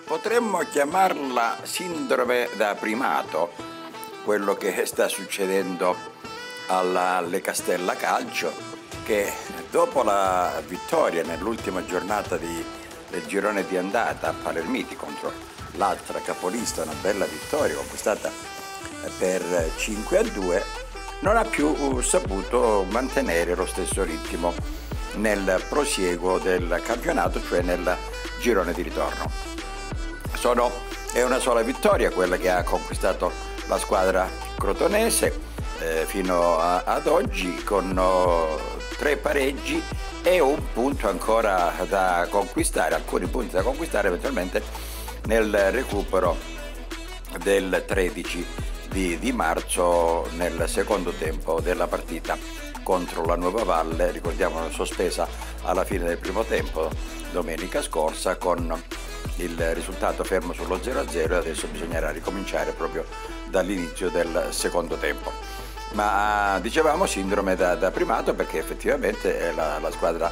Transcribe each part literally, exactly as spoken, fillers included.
Potremmo chiamarla sindrome da primato, quello che sta succedendo alla Le Castella Calcio, che dopo la vittoria nell'ultima giornata di, del girone di andata a Palermiti contro l'altra capolista, una bella vittoria conquistata per cinque a due, non ha più saputo mantenere lo stesso ritmo nel prosieguo del campionato, cioè nel girone di ritorno. Sono, è una sola vittoria quella che ha conquistato la squadra crotonese eh, fino a, ad oggi, con oh, tre pareggi e un punto ancora da conquistare, alcuni punti da conquistare eventualmente nel recupero del tredici di, di marzo, nel secondo tempo della partita contro la Nuova Valle, ricordiamo sospesa alla fine del primo tempo domenica scorsa, con il risultato fermo sullo zero a zero, e adesso bisognerà ricominciare proprio dall'inizio del secondo tempo. Ma dicevamo sindrome da, da primato perché effettivamente la, la squadra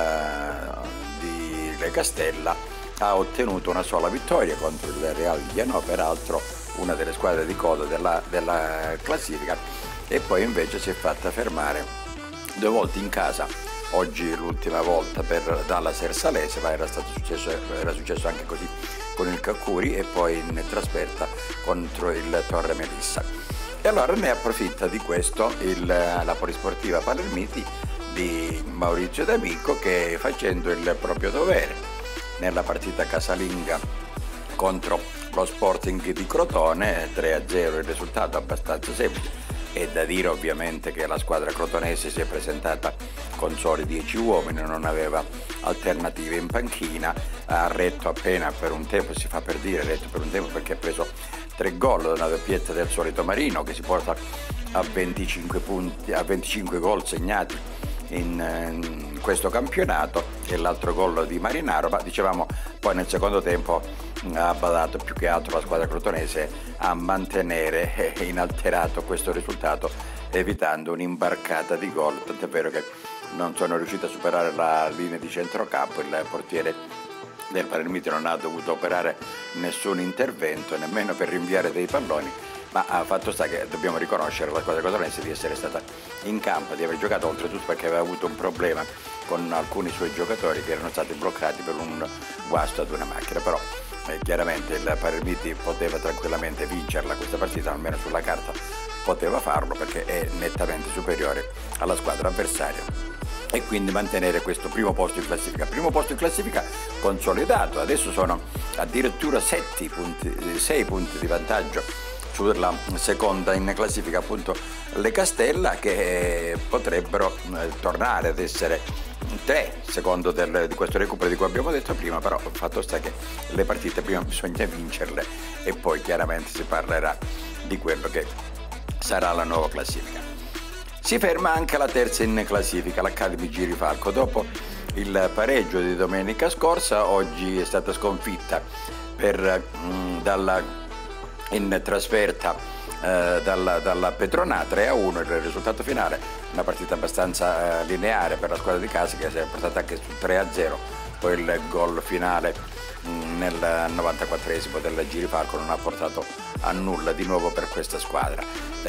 eh, di Le Castella ha ottenuto una sola vittoria contro il Real Gianò, peraltro una delle squadre di coda della, della classifica, e poi invece si è fatta fermare due volte in casa. Oggi l'ultima volta per dalla Sersalese, ma era stato successo, era successo anche così con il Caccuri, e poi in trasferta contro il Torre Melissa. E allora ne approfitta di questo il, la Polisportiva Palermiti di Maurizio D'Amico, che, facendo il proprio dovere nella partita casalinga contro lo Sporting di Crotone, tre a zero il risultato, abbastanza semplice. È da dire ovviamente che la squadra crotonese si è presentata con soli dieci uomini, non aveva alternative in panchina, ha retto appena per un tempo, si fa per dire, ha retto per un tempo perché ha preso tre gol da una doppietta del solito Marino, che si porta a venticinque punti, a venticinque gol segnati in, in questo campionato, e l'altro gol di Marinaro. Ma dicevamo poi nel secondo tempo ha badato più che altro la squadra crotonese a mantenere inalterato questo risultato, evitando un'imbarcata di gol, tant'è vero che non sono riuscito a superare la linea di centrocampo. Il portiere del Palermiti non ha dovuto operare nessun intervento, nemmeno per rinviare dei palloni, ma ha fatto sta che dobbiamo riconoscere alla squadra crotonese di essere stata in campo, di aver giocato, oltretutto perché aveva avuto un problema con alcuni suoi giocatori che erano stati bloccati per un guasto ad una macchina. Però eh, chiaramente il Palermiti poteva tranquillamente vincerla questa partita, almeno sulla carta poteva farlo, perché è nettamente superiore alla squadra avversaria, e quindi mantenere questo primo posto in classifica. Primo posto in classifica consolidato, adesso sono addirittura sette punti, sei punti di vantaggio sulla seconda in classifica, appunto Le Castella, che potrebbero eh, tornare ad essere tre secondo del, di questo recupero di cui abbiamo detto prima. Però il fatto sta che le partite prima bisogna vincerle e poi chiaramente si parlerà di quello che sarà la nuova classifica. Si ferma anche la terza in classifica, l'Academy Girifalco. Dopo il pareggio di domenica scorsa, oggi è stata sconfitta per, mh, dalla, in trasferta eh, dalla, dalla Petrona tre a uno il risultato finale, una partita abbastanza eh, lineare per la squadra di casa, che si è portata anche su tre a zero. Poi il gol finale mh, nel novantaquattresimo del Girifalco non ha portato a nulla di nuovo per questa squadra.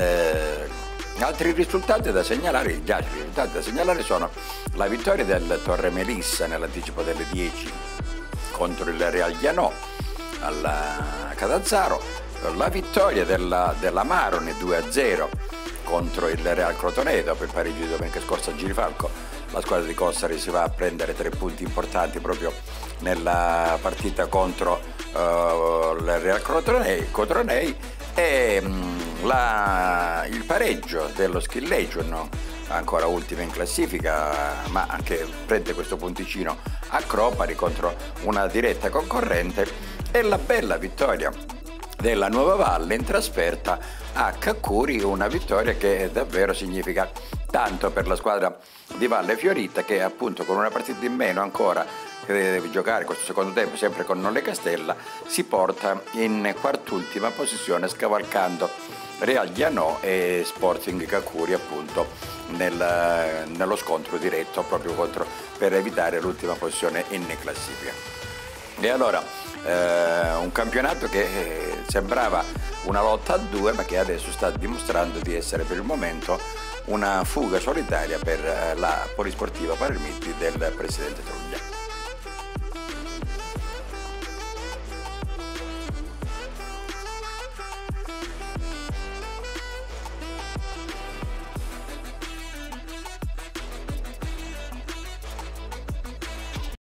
Eh, Altri risultati da segnalare, gli altri risultati da segnalare sono la vittoria del Torre Melissa nell'anticipo delle dieci contro il Real Gianò alla Catanzaro, la vittoria della, della Maroni due a zero contro il Real Crotone dopo il pareggio di domenica scorsa a Girifalco. La squadra di Cossari si va a prendere tre punti importanti proprio nella partita contro uh, il Real Crotone, e mh, la, il pareggio dello Skill Legion, ancora ultima in classifica, ma anche prende questo punticino a Cropari contro una diretta concorrente, e la bella vittoria della Nuova Valle in trasferta a Caccuri, una vittoria che davvero significa tanto per la squadra di Valle Fiorita, che appunto con una partita in meno ancora che deve giocare questo secondo tempo sempre con Le Castella, si porta in quart'ultima posizione, scavalcando Real Gianò e Sporting Caccuri appunto nel, nello scontro diretto proprio contro, per evitare l'ultima posizione in classifica. E allora eh, un campionato che eh, sembrava una lotta a due, ma che adesso sta dimostrando di essere per il momento una fuga solitaria per eh, la polisportiva Palermitri del presidente Truglia.